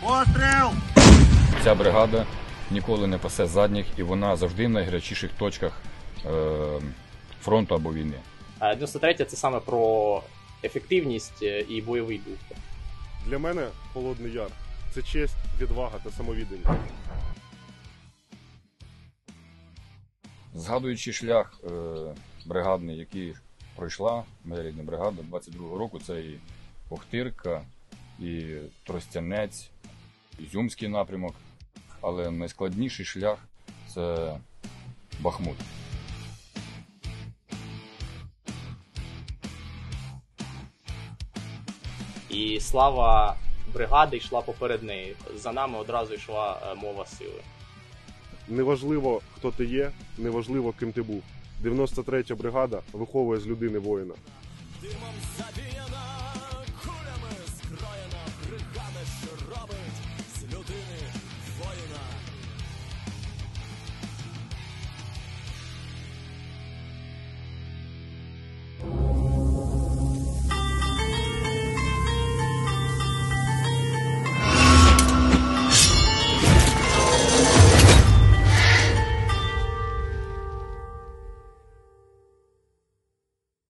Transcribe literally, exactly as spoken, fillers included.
Постріл! Ця бригада ніколи не пасе задніх, і вона завжди в найгарячіших точках е, фронту або війни. дев'яносто третя – це саме про ефективність і бойовий дух. Для мене Холодний Яр – це честь, відвага та самовідданість. Згадуючи шлях е, бригадний, який пройшла моя рідна бригада двадцять другого року, це і Охтирка, і Тростянець, Ізюмський напрямок, але найскладніший шлях – це Бахмут. І слава бригади йшла поперед неї. За нами одразу йшла мова сили. Неважливо, хто ти є, неважливо, ким ти був. дев'яносто третя бригада виховує з людини воїна.